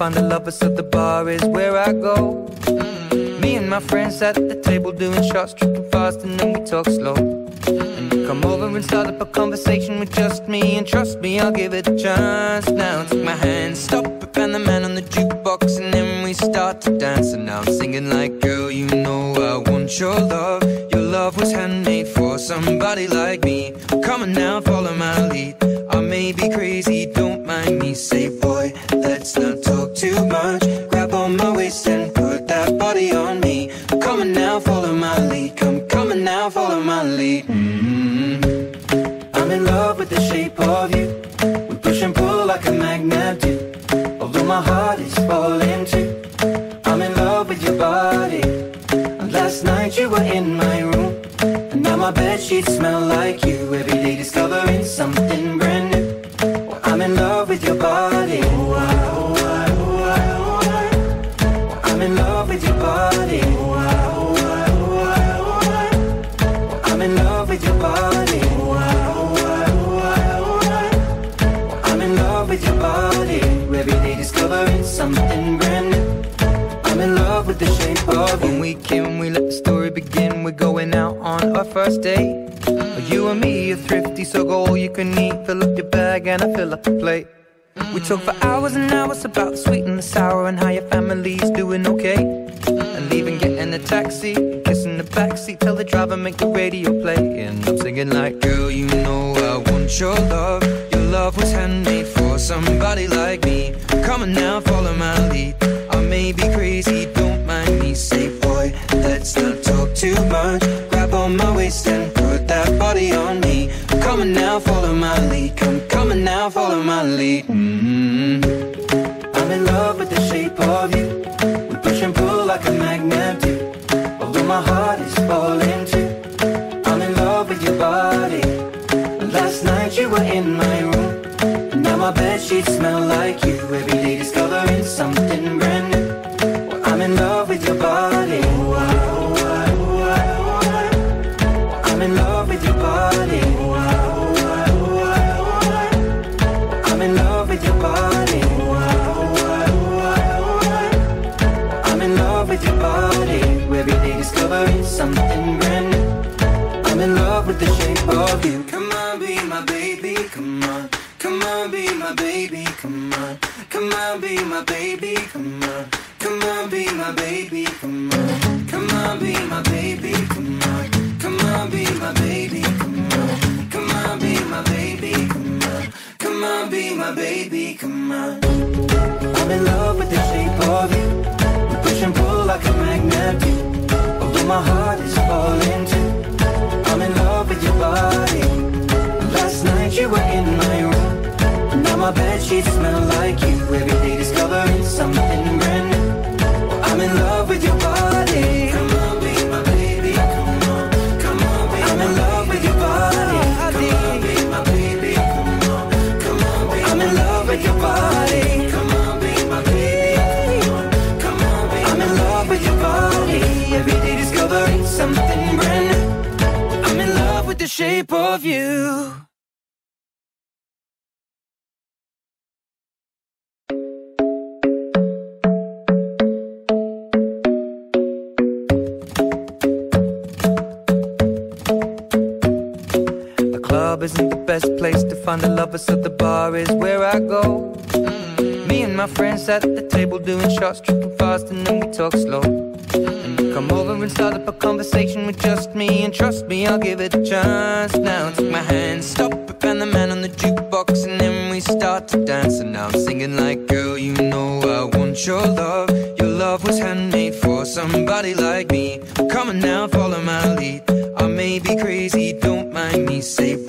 find a lover, so the bar is where I go. Me and my friends at the table doing shots, tripping fast, and then we talk slow. And you come over and start up a conversation with just me, and trust me, I'll give it a chance. Now take my hand, stop it, and the man on the jukebox, and then we start to dance. And now I'm singing like, girl, you know I want your love. Your love was handmade for somebody like me. Come on now, follow my lead. I may be crazy, don't mind me. Say, boy, let's not talk too much. Grab on my waist and put that body on me. Come on now, follow my lead. Come on now, follow my lead. I'm in love with the shape of you. We push and pull like a magnet do. Although my heart is falling too. I'm in love with your body. And last night you were in my room, and now my bedsheets smell like you. Every day discovering something brand new. Well, I'm in love with your body. I'm in love with your body. I'm in love with your body. I'm in love with your body. Every day discovering something brand new. I'm in love with the shape of you. When we came, we let the story begin. We're going out on our first date. You and me are thrifty, so go all you can eat. Fill up your bag and I fill up the plate. We talk for hours and hours about the sweet and the sour, and how your family's doing okay. And leaving, getting a taxi, kissing the backseat, tell the driver make the radio play. And I'm singing like, girl, you know I want your love. Your love was handmade for somebody like me. Come on now, follow my lead. I may be crazy, don't mind me. Say, boy, let's not talk too much. Grab on my waist and put that body on me. Come on now, follow my lead. Come on now, follow my lead. I'm in love with the shape of you. We push and pull like a magnet do. Although my heart is falling too. I'm in love with your body. Last night you were in my room, and now my bedsheets smell like you. Every day discovering something brand new. Well, I'm in love with your body. I'm in love with your body. I'm in love with your body. I'm in love with your body. Every day discovering something brand new. I'm in love with the shape of you. Come on, be my baby, come on. Come on, be my baby, come on. Come on, be my baby, come on. Come on, be my baby, come on. Come on, be my baby, come on. Come on, be my baby, come on. Come on, be my baby, come on. Come on, be my baby, come on. I'm in love with the shape of you. We push and pull like a magnet do. Although my heart is falling too. I'm in love with your body. Last night you were in my room, and now my bedsheets smell like you. Every day discovering something brand new. I'm in love with your body. Come on, be my baby, come on. Come on, be I'm in love with your body. Come on, be my baby, come on. Come on, be I'm in love with your body. Come on, be my baby, come on. Come on, be I'm in love with your body. Every day discovering something brand new. I'm in love with the shape of you. The club isn't the best place to find a lover, so the bar is where I go. Me and my friends at the table doing shots, tripping fast, and then we talk slow. And you come over and start up a conversation with just me, and trust me, I'll give it a chance. Now take my hand, stop it, and the man on the jukebox, and then we start to dance. And now I'm singing like, girl, you know I want your love. Your love was handmade for somebody like me. Come on now, follow my lead. I may be crazy, don't mind me. Say,